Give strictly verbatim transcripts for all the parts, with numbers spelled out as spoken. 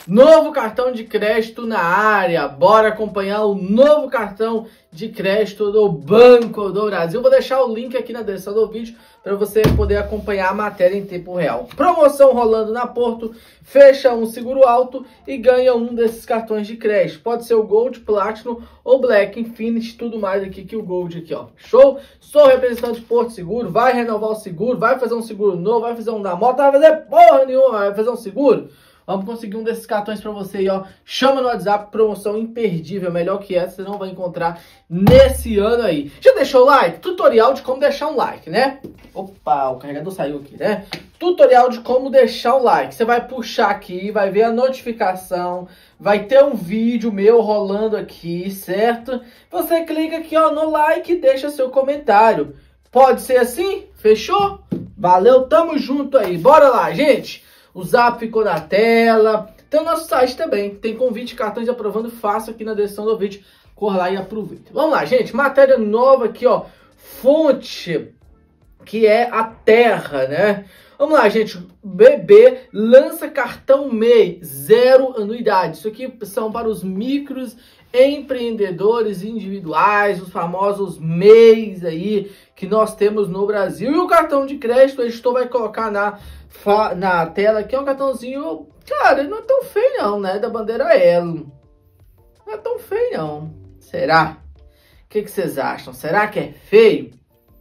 Novo cartão de crédito na área. Bora acompanhar o novo cartão de crédito do Banco do Brasil. Vou deixar o link aqui na descrição do vídeo para você poder acompanhar a matéria em tempo real. Promoção rolando na Porto. Fecha um seguro alto e ganha um desses cartões de crédito. Pode ser o Gold, Platinum ou Black, Infinity, tudo mais aqui que o Gold aqui, ó. Show? Sou representante de Porto Seguro. Vai renovar o seguro, vai fazer um seguro novo, vai fazer um da moto, vai fazer porra nenhuma, vai fazer um seguro. Vamos conseguir um desses cartões para você aí, ó. Chama no WhatsApp, promoção imperdível, melhor que essa, você não vai encontrar nesse ano aí. Já deixou o like? Tutorial de como deixar um like, né? Opa, o carregador saiu aqui, né? Tutorial de como deixar o like. Você vai puxar aqui, vai ver a notificação, vai ter um vídeo meu rolando aqui, certo? Você clica aqui, ó, no like e deixa seu comentário. Pode ser assim? Fechou? Valeu, tamo junto aí. Bora lá, gente! O Zap ficou na tela. Tem o nosso site também. Tem convite, cartões aprovando fácil aqui na descrição do vídeo. Corra lá e aproveita. Vamos lá, gente. Matéria nova aqui, ó. Fonte, que é a Terra, né? Vamos lá, gente. B B lança cartão M E I, zero anuidade. Isso aqui são para os micros empreendedores individuais, os famosos M E Is aí que nós temos no Brasil. E o cartão de crédito, o editor vai colocar na, na tela aqui, é um cartãozinho, cara, não é tão feio não, né? Da bandeira Elo. Não é tão feio não. Será? O que, que vocês acham? Será que é feio?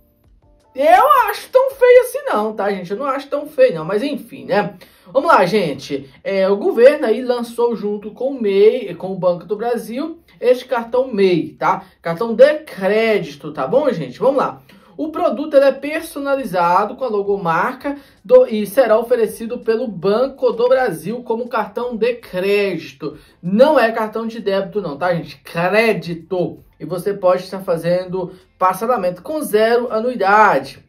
Eu acho tão feio assim não, tá, gente? Eu não acho tão feio não, mas enfim, né? Vamos lá, gente. É, o governo aí lançou junto com o M E I, com o Banco do Brasil, este cartão M E I, tá? Cartão de crédito, tá bom, gente? Vamos lá. O produto ele é personalizado com a logomarca do, e será oferecido pelo Banco do Brasil como cartão de crédito. Não é cartão de débito não, tá, gente? Crédito. E você pode estar fazendo parcelamento com zero anuidade.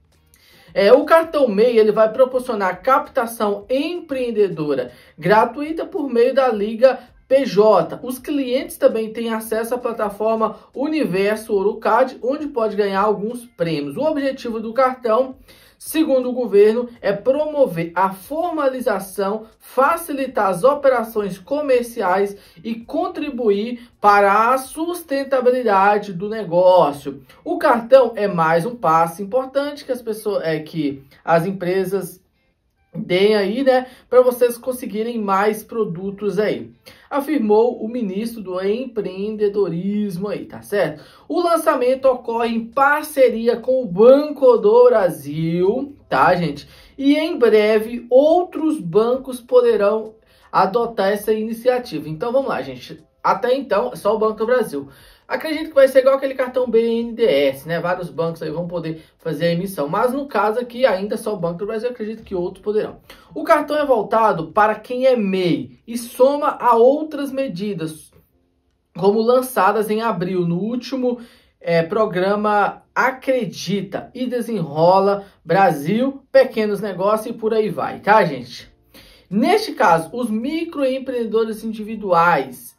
É, o cartão M E I ele vai proporcionar captação empreendedora gratuita por meio da Liga P J. Os clientes também têm acesso à plataforma Universo Ourocard, onde pode ganhar alguns prêmios. O objetivo do cartão, segundo o governo, é promover a formalização, facilitar as operações comerciais e contribuir para a sustentabilidade do negócio. O cartão é mais um passo importante que as pessoas, é que as empresas deem aí, né, para vocês conseguirem mais produtos aí, afirmou o ministro do empreendedorismo aí, tá certo? O lançamento ocorre em parceria com o Banco do Brasil, tá, gente? E em breve outros bancos poderão adotar essa iniciativa. Então vamos lá, gente. Até então, é só o Banco do Brasil. Acredito que vai ser igual aquele cartão B N D E S, né? Vários bancos aí vão poder fazer a emissão. Mas no caso aqui, ainda só o Banco do Brasil, acredito que outros poderão. O cartão é voltado para quem é M E I e soma a outras medidas, como lançadas em abril, no último é, programa Acredita e Desenrola Brasil, Pequenos Negócios e por aí vai, tá, gente? Neste caso, os microempreendedores individuais,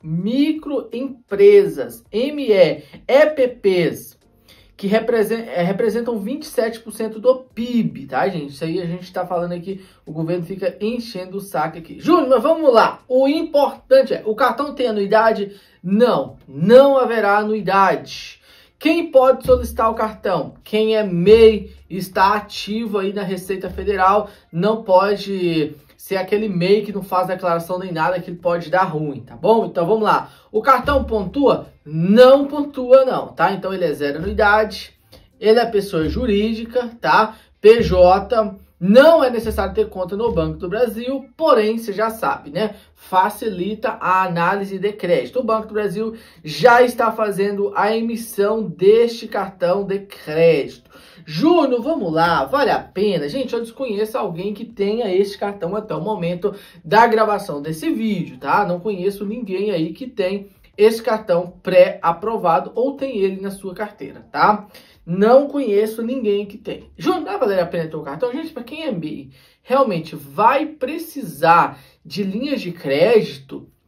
microempresas, M E, E P Ps, que representam vinte e sete por cento do P I B, tá, gente? Isso aí a gente tá falando aqui, o governo fica enchendo o saco aqui. Júnior, mas vamos lá. O importante é, o cartão tem anuidade? Não, não haverá anuidade. Quem pode solicitar o cartão? Quem é M E I, está ativo aí na Receita Federal, não pode ser aquele M E I que não faz declaração nem nada, que ele pode dar ruim, tá bom? Então vamos lá. O cartão pontua? Não pontua não, tá? Então ele é zero anuidade, ele é pessoa jurídica, tá? P J, não é necessário ter conta no Banco do Brasil, porém, você já sabe, né? Facilita a análise de crédito. O Banco do Brasil já está fazendo a emissão deste cartão de crédito. Júnior, vamos lá, vale a pena? Gente, eu desconheço alguém que tenha este cartão até o momento da gravação desse vídeo, tá? Não conheço ninguém aí que tem esse cartão pré-aprovado ou tem ele na sua carteira, tá? Não conheço ninguém que tem. Júnior, vai valer a pena ter o cartão? Gente, para quem é M E I, realmente vai precisar de linhas de crédito,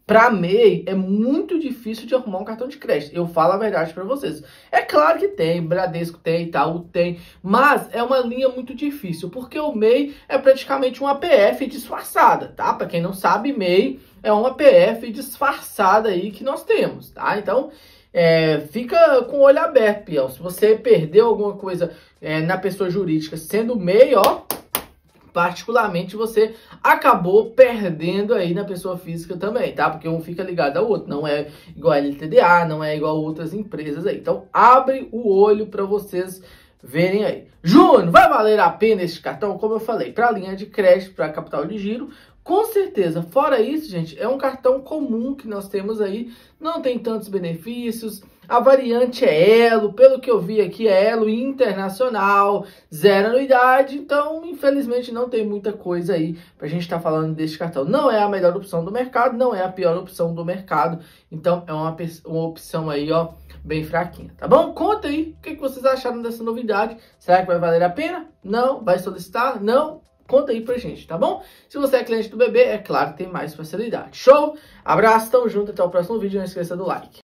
Para M E I é muito difícil de arrumar um cartão de crédito. Eu falo a verdade para vocês. É claro que tem, Bradesco tem, Itaú tem, mas é uma linha muito difícil, porque o M E I é praticamente uma A P F disfarçada, tá? Para quem não sabe, M E I é uma A P F disfarçada aí que nós temos, tá? Então, é, fica com o olho aberto, peão. Se você perdeu alguma coisa é, na pessoa jurídica sendo M E I, ó, particularmente você acabou perdendo aí na pessoa física também, tá? Porque um fica ligado ao outro, não é igual a L T D A, não é igual a outras empresas aí. Então, abre o olho para vocês verem aí. Júnior, vai valer a pena esse cartão? Como eu falei, para linha de crédito, para capital de giro, com certeza. Fora isso, gente, é um cartão comum que nós temos aí, não tem tantos benefícios. A variante é Elo, pelo que eu vi aqui é Elo Internacional, zero anuidade, então infelizmente não tem muita coisa aí pra gente estar tá falando desse cartão. Não é a melhor opção do mercado, não é a pior opção do mercado, então é uma, uma opção aí, ó, bem fraquinha, tá bom? Conta aí o que, que vocês acharam dessa novidade, será que vai valer a pena? Não? Vai solicitar? Não? Conta aí pra gente, tá bom? Se você é cliente do B B, é claro que tem mais facilidade. Show? Abraço, tamo junto, até o próximo vídeo, não esqueça do like.